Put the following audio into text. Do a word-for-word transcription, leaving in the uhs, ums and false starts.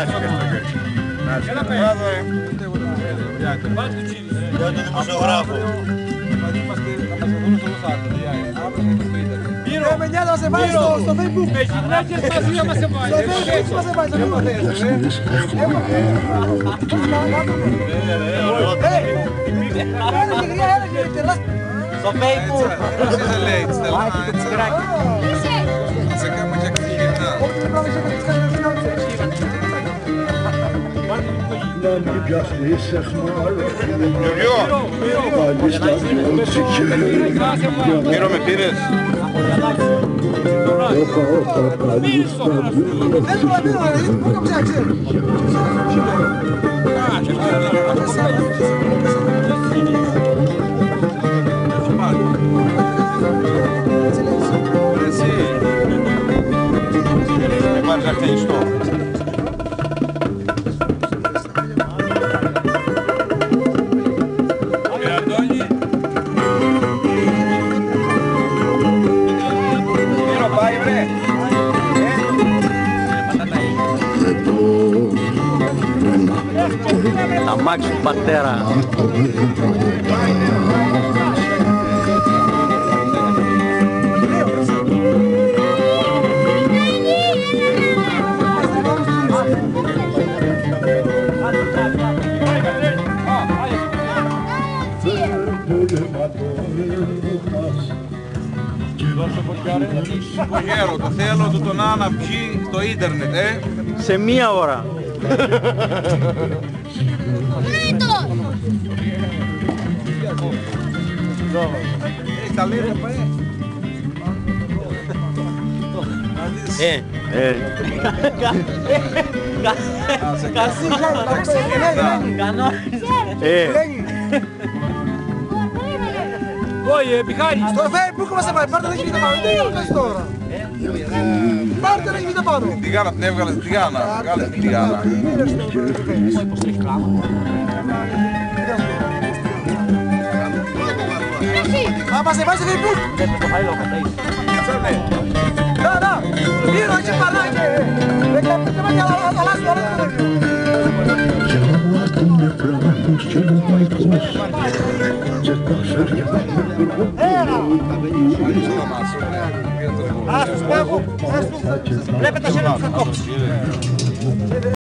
Για τον δημοσιογράφο. Μύρο, με νιάτα σε πάει στο Facebook. Με γυναίκες μαζί άμα σε πάει. Στο Facebook μας σε πάει, στο Facebook. Στο Facebook. Μύρο με πήρες. Με πάρεις να χτενιστώ. Αμάξι του πατέρα. Γέρο, το θέλω του τον να βγει στο ίντερνετ, ε. Σε μία ώρα. Ε, ε. Όχι, Πιχάρη. Στο Facebook μας σε πάει, πάρτε να γίνεται πάνω. Τι γίνοντας τώρα. Πάρτε να γίνεται πάνω. Την Τιγάνα την έβγαλες, την Τιγάνα. Βγάλες την Τιγάνα. Άμα σε πάει στο Facebook. Να, να. Μύρο, έτσι παράγε. Δεν κάνετε και με κι αλλάζει τώρα το ρεύμα. Ας τους πάγω, βλέπετε σε ένα που θα κόψει.